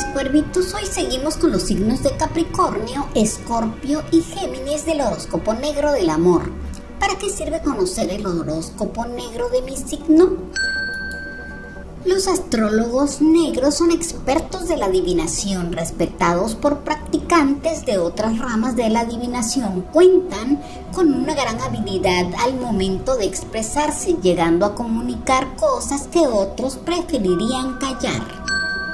mis cuervitos, hoy seguimos con los signos de Capricornio, Escorpio y Géminis del horóscopo negro del amor. ¿Para qué sirve conocer el horóscopo negro de mi signo? Los astrólogos negros son expertos de la adivinación, respetados por practicantes de otras ramas de la adivinación. Cuentan con una gran habilidad al momento de expresarse, llegando a comunicar cosas que otros preferirían callar,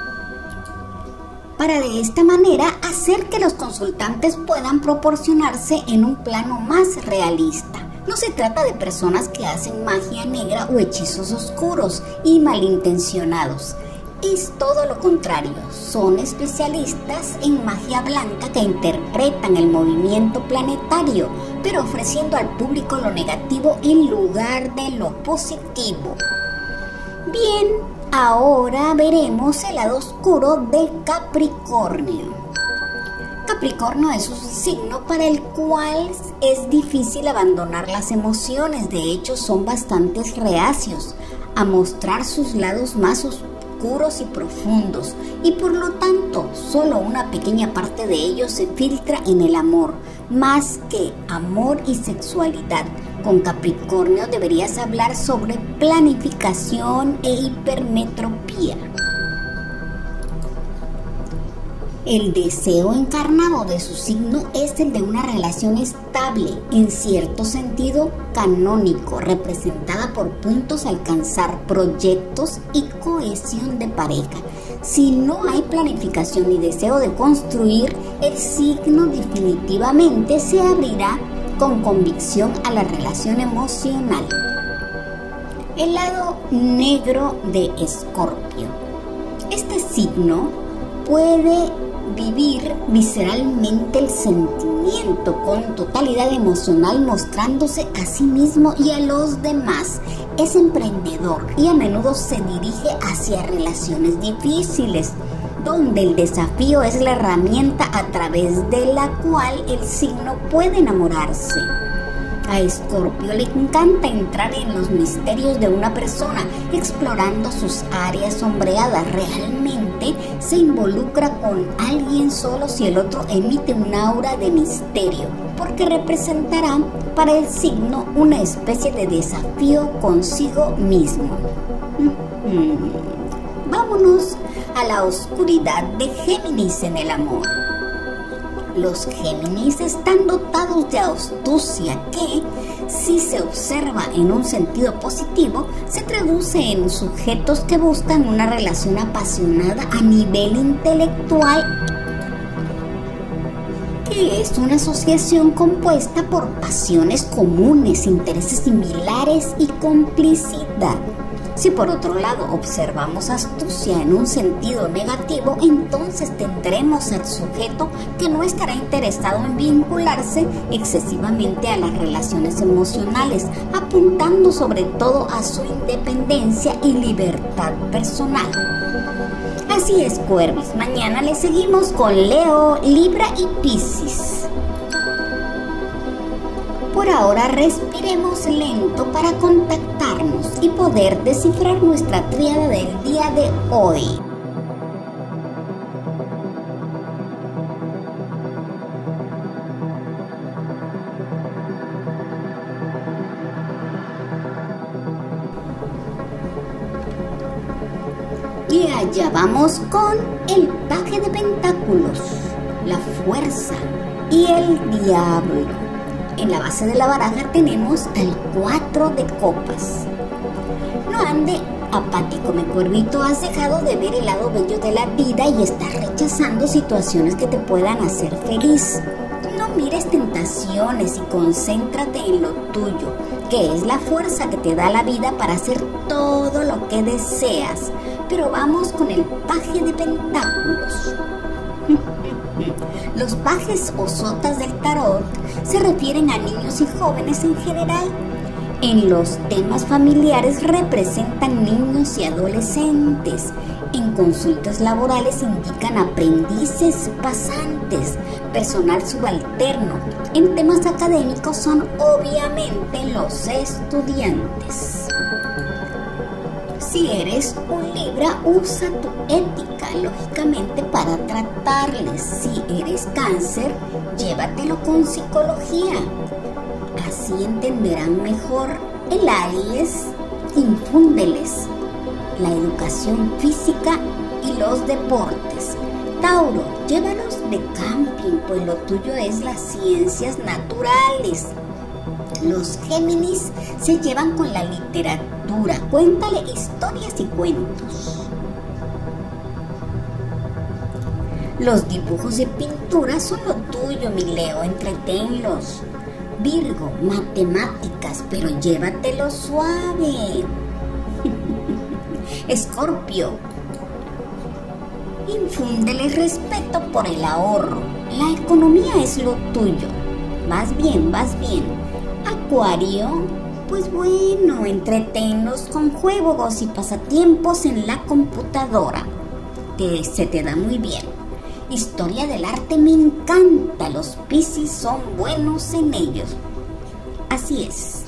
para de esta manera hacer que los consultantes puedan proporcionarse en un plano más realista. No se trata de personas que hacen magia negra o hechizos oscuros y malintencionados. Es todo lo contrario. Son especialistas en magia blanca que interpretan el movimiento planetario, pero ofreciendo al público lo negativo en lugar de lo positivo. Bien, ahora veremos el lado oscuro de Capricornio. Capricornio es un signo para el cual es difícil abandonar las emociones. De hecho, son bastante reacios a mostrar sus lados más oscuros y profundos, y por lo tanto, solo una pequeña parte de ellos se filtra en el amor, más que amor y sexualidad. Con Capricornio deberías hablar sobre planificación e hipermetropía. El deseo encarnado de su signo es el de una relación estable, en cierto sentido canónico, representada por puntos a alcanzar, proyectos y cohesión de pareja. Si no hay planificación y deseo de construir, el signo definitivamente se abrirá con convicción a la relación emocional. El lado negro de Escorpio. Este signo puede vivir visceralmente el sentimiento con totalidad emocional, mostrándose a sí mismo y a los demás. Es emprendedor y a menudo se dirige hacia relaciones difíciles, donde el desafío es la herramienta a través de la cual el signo puede enamorarse. A Escorpio le encanta entrar en los misterios de una persona, explorando sus áreas sombreadas. Realmente se involucra con alguien solo si el otro emite un aura de misterio, porque representará para el signo una especie de desafío consigo mismo. Vámonos a la oscuridad de Géminis en el amor. Los Géminis están dotados de astucia que, si se observa en un sentido positivo, se traduce en sujetos que buscan una relación apasionada a nivel intelectual, que es una asociación compuesta por pasiones comunes, intereses similares y complicidad. Si por otro lado observamos astucia en un sentido negativo, entonces tendremos al sujeto que no estará interesado en vincularse excesivamente a las relaciones emocionales, apuntando sobre todo a su independencia y libertad personal. Así es, cuervis, mañana le seguimos con Leo, Libra y Piscis. Por ahora respiremos lento para contactarnos y poder descifrar nuestra tríada del día de hoy. Y allá vamos con el paje de pentáculos, la fuerza y el diablo. En la base de la baraja tenemos el 4 de copas. No ande apático, mi cuervito, has dejado de ver el lado bello de la vida y estás rechazando situaciones que te puedan hacer feliz. No mires tentaciones y concéntrate en lo tuyo, que es la fuerza que te da la vida para hacer todo lo que deseas. Pero vamos con el paje de pentáculos. Los pajes o sotas del tarot se refieren a niños y jóvenes en general. En los temas familiares representan niños y adolescentes. En consultas laborales indican aprendices, pasantes, personal subalterno. En temas académicos son obviamente los estudiantes. Si eres un Libra, usa tu ética, lógicamente, para tratarles. Si eres Cáncer, llévatelo con psicología. Así entenderán mejor. El Aries, infúndeles la educación física y los deportes. Tauro, llévalos de camping, pues lo tuyo es las ciencias naturales. Los Géminis se llevan con la literatura. Cuéntale historias y cuentos. Los dibujos y pinturas son lo tuyo, mi Leo. Entretenlos. Virgo, matemáticas, pero llévatelo suave. Escorpio, infúndele respeto por el ahorro. La economía es lo tuyo. Vas bien, vas bien. Acuario, pues bueno, entretenlos con juegos y pasatiempos en la computadora. Se te da muy bien. Historia del arte me encanta. Los Piscis son buenos en ellos. Así es.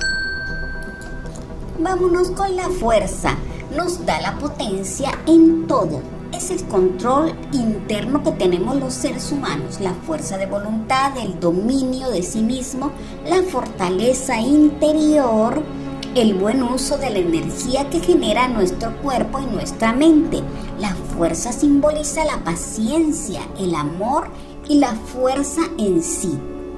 Vámonos con la fuerza. Nos da la potencia en todo. Es el control interno que tenemos los seres humanos, la fuerza de voluntad, el dominio de sí mismo, la fortaleza interior, el buen uso de la energía que genera nuestro cuerpo y nuestra mente. La fuerza simboliza la paciencia, el amor y la fuerza en sí.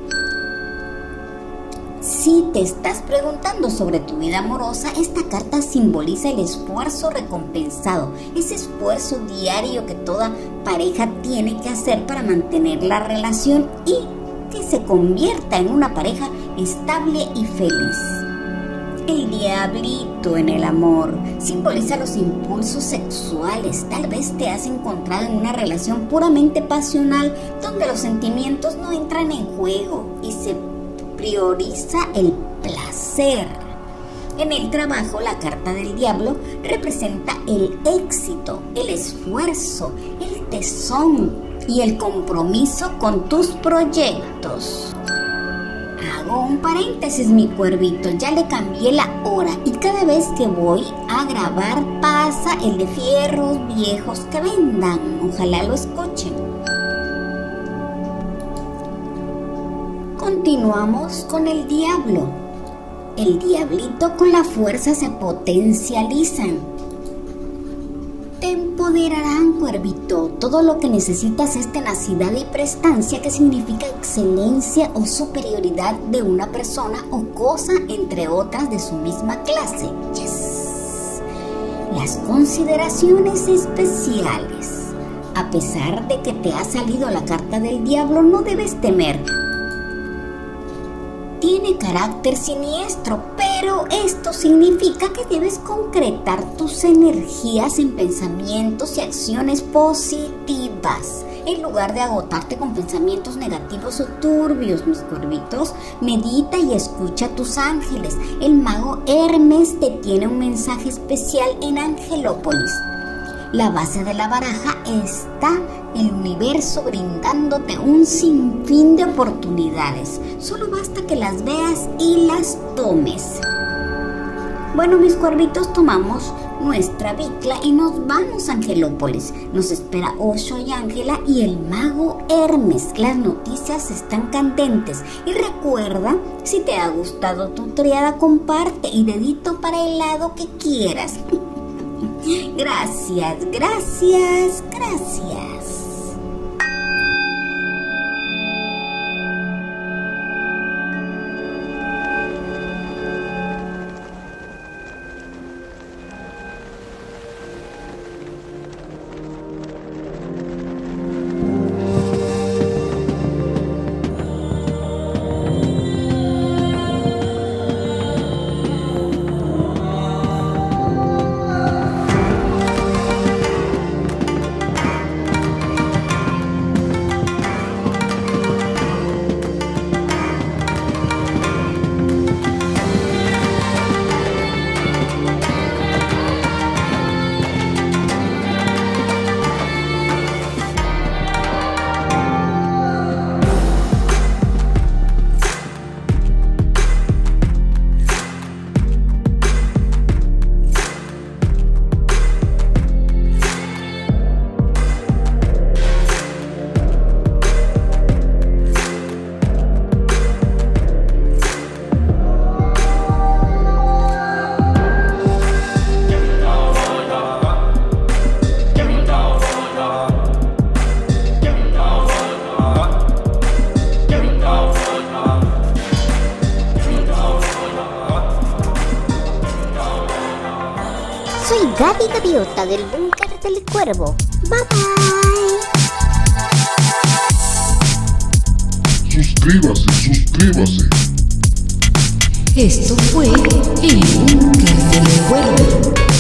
Si te estás preguntando sobre tu vida amorosa, esta carta simboliza el esfuerzo recompensado, ese esfuerzo diario que toda pareja tiene que hacer para mantener la relación y que se convierta en una pareja estable y feliz. El diablito en el amor simboliza los impulsos sexuales. Tal vez te has encontrado en una relación puramente pasional donde los sentimientos no entran en juego y se prioriza el placer. En el trabajo, la carta del diablo representa el éxito, el esfuerzo, el tesón y el compromiso con tus proyectos. Hago un paréntesis, mi cuervito, ya le cambié la hora y cada vez que voy a grabar pasa el de fierros viejos que vendan. Ojalá lo escuchen. Continuamos con el diablo. El diablito con la fuerza se potencializan. Te empoderarán, cuervito. Todo lo que necesitas es tenacidad y prestancia, que significa excelencia o superioridad de una persona o cosa, entre otras de su misma clase. Yes. Las consideraciones especiales. A pesar de que te ha salido la carta del diablo, no debes temer. Tiene carácter siniestro, pero esto significa que debes concretar tus energías en pensamientos y acciones positivas, en lugar de agotarte con pensamientos negativos o turbios, mis cuervitos. Medita y escucha a tus ángeles. El mago Hermes te tiene un mensaje especial en Angelópolis. La base de la baraja está el universo brindándote un sinfín de oportunidades. Solo basta que las veas y las tomes. Bueno, mis cuervitos, tomamos nuestra bicla y nos vamos a Angelópolis. Nos espera Osho y Ángela y el mago Hermes. Las noticias están candentes. Y recuerda, si te ha gustado tu triada, comparte y dedito para el lado que quieras. Gracias, gracias, gracias. Gaby Gaviota del Búnker del Cuervo. Bye bye. Suscríbase. Esto fue El Búnker del Cuervo.